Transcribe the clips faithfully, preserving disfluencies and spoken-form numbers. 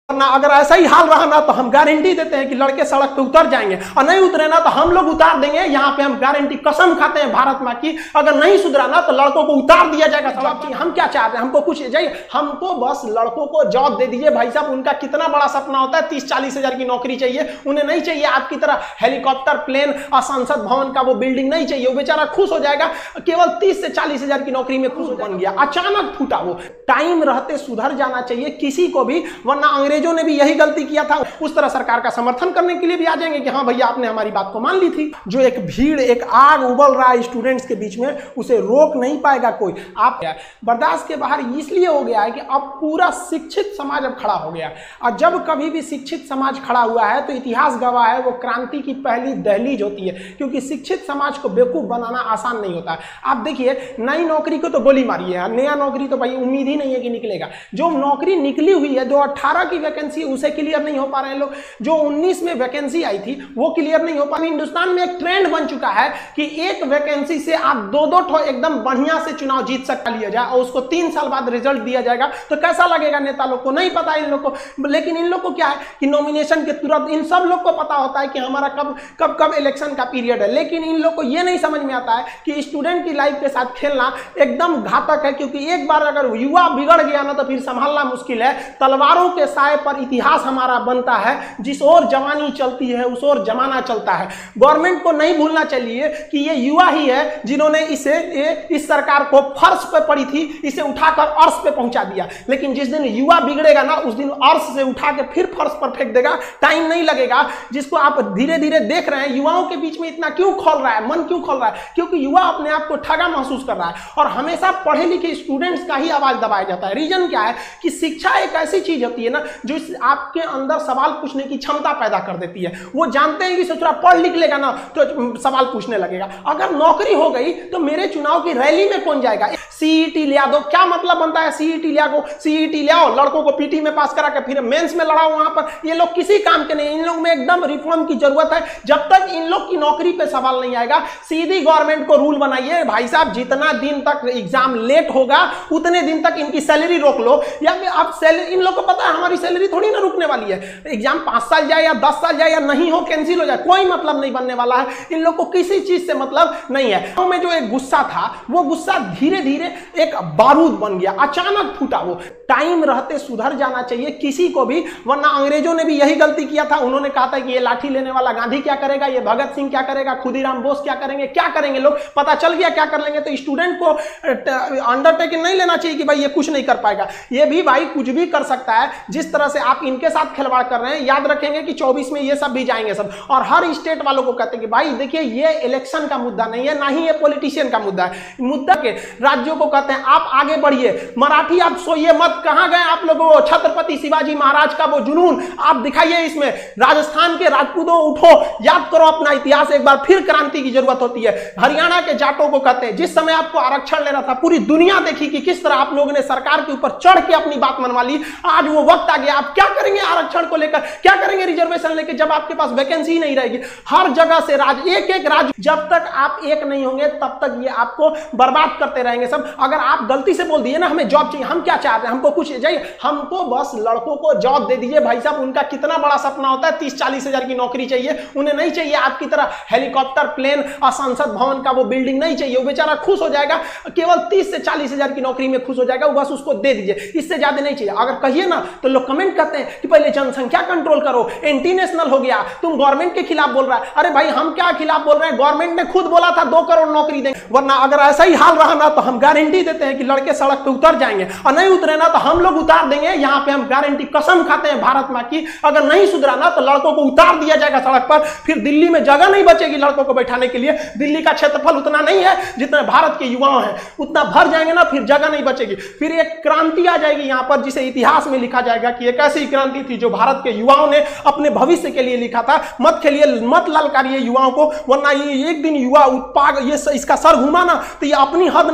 ना अगर ऐसा ही हाल रहा ना तो हम गारंटी देते हैं कि लड़के सड़क पे उतर जाएंगे, और नहीं उतरे ना तो हम लोग उतार देंगे। यहाँ पे हम गारंटी कसम खाते हैं भारत माँ की, अगर नहीं सुधरा ना तो लड़कों को उतार दिया जाएगा सड़क पे। हम क्या चाहते हैं, हमको कुछ जाइए, हमको बस लड़कों को जॉब दे दीजिए। भाई साहब उनका कितना बड़ा सपना होता है, तीस चालीस हजार की नौकरी चाहिए, उन्हें नहीं चाहिए आपकी तरह हेलीकॉप्टर, प्लेन और संसद भवन का वो बिल्डिंग नहीं चाहिए। वो बेचारा खुश हो जाएगा, केवल तीस से चालीस हजार की नौकरी में खुश बन गया, अचानक फूटा वो। टाइम रहते सुधर जाना चाहिए किसी को भी, वरना अंग्रेजों ने भी यही गलती किया था। उस तरह सरकार का समर्थन करने के लिए भी आ जाएंगे कि हाँ भैया आपने हमारी बात को मान ली थी। जो एक भीड़, एक आग उबल रहा है स्टूडेंट्स के बीच में, उसे रोक नहीं पाएगा कोई। आप बर्दाश्त के बाहर इसलिए हो गया है कि अब पूरा शिक्षित समाज अब खड़ा हो गया, और जब कभी भी शिक्षित समाज खड़ा हुआ है तो इतिहास गवाह है वो क्रांति की पहली दहलीज होती है, क्योंकि शिक्षित समाज को बेवकूफ बनाना आसान नहीं होता है। आप देखिए नई नौकरी को तो गोली मारी है, नया नौकरी तो भाई उम्मीद ही नहीं है कि निकलेगा। जो नौकरी निकली हुई है, जो अठारह की वैकेंसी उसे क्लियर नहीं हो पा रहे हैं लोग, जो उन्नीस में वैकेंसी आई थी वो क्लियर नहीं हो पा रही। हिंदुस्तान में एक ट्रेंड बन चुका है कि एक वैकेंसी से आप दो दो ठो एकदम बढ़िया से चुनाव जीत सकता लिया जाए, और उसको तीन साल बाद रिजल्ट दिया जाएगा। तो कैसा लगेगा नेता लोग को, नहीं पता इन लोग को। लेकिन इन लोग को क्या है कि नॉमिनेशन के तुरंत इन सब लोग को पता होता है कि हमारा कब कब कब इलेक्शन का पीरियड है, लेकिन इन लोग को यह नहीं समझ में आता है कि स्टूडेंट की लाइफ के साथ खेलना एकदम घातक है। क्योंकि एक बार अगर युवा बिगड़ गया ना तो फिर संभालना मुश्किल है। तलवारों के साए पर इतिहास हमारा बनता है, जिस ओर जवानी चलती है उस ओर जमाना चलता है। गवर्नमेंट को नहीं भूलना चाहिए कि ये युवा ही है जिन्होंने इसे ये, इस सरकार को फर्श पे पड़ी थी, इसे उठाकर अर्श पे पहुंचा दिया। लेकिन जिस दिन युवा बिगड़ेगा ना उस दिन अर्श से उठा के फिर फर्श पर फेंक देगा, टाइम नहीं लगेगा। जिसको आप धीरे धीरे देख रहे हैं, युवाओं के बीच में इतना क्यों खोल रहा है, मन क्यों खोल रहा है, क्योंकि युवा अपने आप को ठगा महसूस कर रहा है, और हमेशा पढ़े लिखे स्टूडेंट्स का ही आवाज दबाया जाता है। रीजन क्या है कि शिक्षा एक ऐसी चीज होती है ना जो आपके अंदर सवाल पूछने की क्षमता पैदा कर देती है। वो जानते हैं कि सोचरा पढ़ लिख लेगा ना तो सवाल पूछने लगेगा। अगर नौकरी हो गई तो मेरे चुनाव की रैली में कौन जाएगा। सीईटी लिया दो, क्या मतलब बनता है सीईटी लिया को, सीईटी ले आओ, लड़कों को पीटी में पास करा के फिर मेंस में लड़ाओ वहां पर। ये लोग किसी काम के नहीं, इन लोग में एकदम रिफॉर्म की जरूरत है। जब तक इन लोग की नौकरी पे सवाल नहीं आएगा, सीधी गवर्नमेंट को रूल बनाइए, भाई साहब जितना दिन तक एग्जाम लेट होगा उतने दिन तक इनकी सैलरी रोक लो। या आप सैलरी, इन लोग को पता है हमारी सैलरी थोड़ी ना रुकने वाली है, एग्जाम पांच साल जाए या दस साल जाए या नहीं हो, कैंसिल हो जाए, कोई मतलब नहीं बनने वाला है। इन लोग को किसी चीज से मतलब नहीं है। तो में जो एक गुस्सा था वो गुस्सा धीरे धीरे एक बारूद बन गया, अचानक फूटा वो। टाइम रहते सुधर जाना चाहिए किसी को भी, वरना अंग्रेजों ने भी यही गलती किया था। उन्होंने कहा था कि ये लाठी लेने वाला गांधी क्या करेगा, ये भगत सिंह क्या करेगा, खुदीराम बोस क्या करेंगे, क्या करेंगे लोग, पता चल गया क्या कर लेंगे। तो स्टूडेंट को अंडरटेकिंग नहीं लेना चाहिए कि भाई ये कुछ नहीं कर पाएगा, ये भी भाई कुछ भी कर सकता है। जिस तरह से आप इनके साथ खिलवाड़ कर रहे हैं, याद रखेंगे कि चौबीस में ये सब भी जाएंगे सब। और हर स्टेट वालों को कहते हैं कि भाई देखिए ये इलेक्शन का मुद्दा नहीं है, ना ही ये पॉलिटिशियन का मुद्दा है। मुद्दा के राज्यों को कहते हैं आप आगे बढ़िए, मराठी आप सोइए मत, कहां गए आप लोगों, छत्रपति शिवाजी महाराज का वो जुनून आप दिखाइए इसमें। राजस्थान के राजपूतों उठो, याद करो अपना इतिहास एक बार, फिर क्रांति की जरूरत होती है। हरियाणा के जाटों को कहते हैं, जिस समय आपको आरक्षण लेना था पूरी दुनिया देखी कि किस तरह आप लोगों ने सरकार के ऊपर चढ़ के अपनी बात मनवा ली। आज वो वक्त आ गया, आप क्या करेंगे आरक्षण को लेकर, क्या करेंगे रिजर्वेशन लेकर, जब आपके पास वैकेंसी नहीं रहेगी। हर जगह से राज, एक एक राज, जब तक आप एक नहीं होंगे तब तक ये आपको बर्बाद करते रहेंगे सब। अगर आप गलती से बोल दिए ना हमें जॉब चाहिए, हम क्या चाहते हैं, हमको कुछ चाहिए, हमको बस लड़कों को जॉब दे दीजिए। भाई साहब उनका कितना बड़ा सपना होता है, तीस चालीस हजार की नौकरी चाहिए, उन्हें नहीं चाहिए आपकी तरह हेलीकॉप्टर, प्लेन और संसद भवन का वो बिल्डिंग नहीं चाहिए। वो बेचारा खुश हो जाएगा, केवल तीस से चालीस हजार की नौकरी में खुश हो जाएगा, बस उसको दे दीजिए, इससे ज्यादा नहीं चाहिए। अगर कहिए ना तो लोग कमेंट करते हैं कि पहले जनसंख्या कंट्रोल करो, एंटी नेशनल हो गया, तुम गवर्नमेंट के खिलाफ बोल रहा है। अरे भाई हम क्या खिलाफ बोल रहे हैं, गवर्नमेंट ने खुद बोला था दो करोड़ नौकरी देंगे। वरना अगर ऐसा ही हाल रहा ना तो हम गारंटी देते हैं कि लड़के सड़क पे उतर जाएंगे, और नहीं उतरे ना तो हम लोग उतार देंगे। यहाँ पे हम गारंटी कसम खाते हैं भारत माँ की, अगर नहीं सुधरा ना तो लड़कों को उतार दिया जाएगा सड़क पर। फिर दिल्ली में जगह नहीं बचेगी लड़कों को बैठाने के लिए। दिल्ली का क्षेत्रफल उतना नहीं है जितना भारत के युवाओं हैं, उतना भर जाएंगे ना, फिर जगह नहीं बचेगी। फिर एक क्रांति आ जाएगी यहाँ पर, जिसे इतिहास में लिखा जाएगा कि एक ऐसी क्रांति थी जो भारत के युवाओं ने अपने भविष्य के लिए लिखा था। मत खेलिए, मत ललकारिए युवाओं को, वरना ये एक दिन युवा उत्पाद ये इसका सर घुमा ना तो ये अपनी हद नहीं देखता,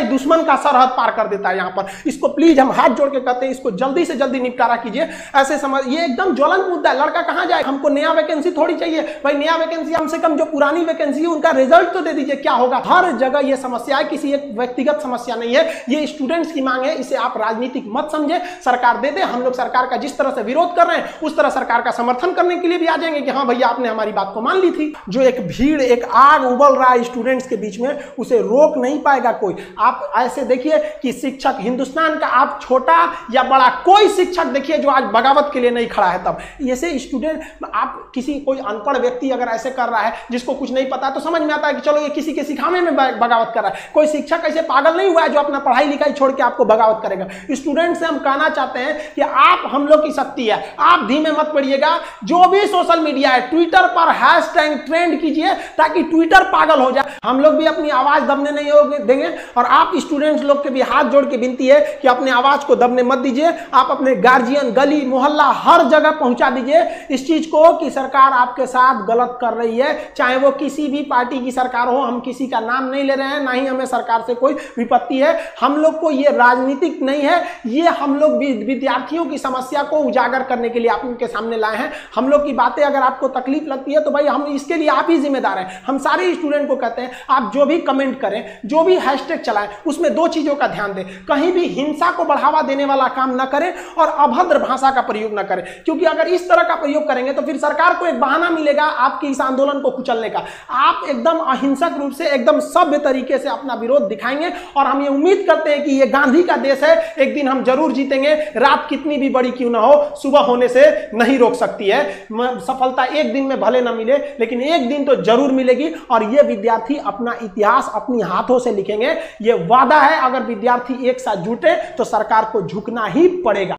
ही दुश्मन का सरहद पार कर देता है यहाँ पर। इसको प्लीज हम हाथ जोड़ के कहते हैं, इसको जल्दी से जल्दी निपटारा कीजिए। ऐसे समझ, ये एकदम ज्वलंत मुद्दा है। लड़का कहाँ जाए? हमको नया वैकेंसी थोड़ी चाहिए भाई, नया वैकेंसी कम से कम जो पुरानी वैकेंसी है उनका रिजल्ट तो दे दीजिए, क्या होगा? हर जगह ये समस्या है, किसी एक व्यक्तिगत समस्या नहीं है, ये स्टूडेंट्स की मांग है। इसे आप राजनीतिक मत समझे, सरकार दे दे। हम लोग सरकार का जिस तरह से विरोध कर रहे हैं उस तरह सरकार का समर्थन करने के लिए भी आ जाएंगे कि हाँ भैया आपने हमारी बात को मान ली थी। जो एक भीड़, एक आग उबल रहा है स्टूडेंट्स के बीच में, उसे रोक नहीं पाएगा कोई। आप ऐसे देखिए कि शिक्षक हिंदुस्तान का, आप छोटा या बड़ा, कोई शिक्षक देखिए जो आज बगावत के लिए नहीं खड़ा है। तब ऐसे स्टूडेंट, आप किसी कोई अनपढ़ व्यक्ति अगर ऐसे कर रहा है जिसको कुछ नहीं पता, तो समझ में आता है कि चलो ये किसी के सिखाने में बगावत कर रहा है। कोई शिक्षक ऐसे पागल नहीं हुआ है जो अपना पढ़ाई लिखाई छोड़ के आपको बगावत करेगा। स्टूडेंट से हम कहना चाहते हैं कि आप हम लोग की शक्ति है, आप धीमे मत पड़िएगा। जो भी सोशल मीडिया है, ट्विटर पर हैशटैग ट्रेंड कीजिए ताकि ट्विटर पागल हो जाए। हम लोग भी अपनी आवाज दबने नहीं देंगे। और आप स्टूडेंट्स लोग के भी हाथ जोड़ के विनती है कि अपने आवाज को दबने मत दीजिए। आप अपने गार्जियन, गली मोहल्ला, हर जगह पहुंचा दीजिए इस चीज को कि सरकार आपके साथ गलत कर रही है, चाहे वो किसी भी पार्टी की सरकार हो। हम किसी का नाम नहीं ले रहे हैं, ना ही हमें सरकार से कोई विपत्ति है। हम लोग को ये राजनीतिक नहीं है, ये हम लोग विद्यार्थियों की समस्या को उजागर करने के लिए आप उनके सामने लाए हैं। हम लोग की बातें अगर आपको तकलीफ लगती है तो भाई हम इसके लिए आप ही जिम्मेदार हैं। हम सारे स्टूडेंट को कहते हैं आप जो भी कमेंट करें, जो भी हैशटैग चलाएं, उसमें दो चीजों का ध्यान दें। कहीं भी हिंसा को बढ़ावा देने वाला काम ना करें और अभद्र भाषा का प्रयोग ना करें, क्योंकि अगर इस तरह का प्रयोग करेंगे तो फिर सरकार को एक बहाना मिलेगा आपके इस आंदोलन को कुचलने का। आप एकदम अहिंसक रूप से, एकदम सभ्य तरीके से अपना विरोध दिखाएंगे और हम ये उम्मीद करते हैं कि ये गांधी का देश है, एक दिन हम जरूर जीतेंगे। रात कितनी भी बड़ी क्यों ना हो, सुबह होने से नहीं रोक सकती है। सफलता एक दिन में भले ना मिले, लेकिन एक दिन तो जरूर मिलेगी और ये विद्यार्थी अपना इतिहास अपनी हाथों से लिखेंगे। ये वादा है, अगर विद्यार्थी एक साथ जुटे तो सरकार को झुकना ही पड़ेगा।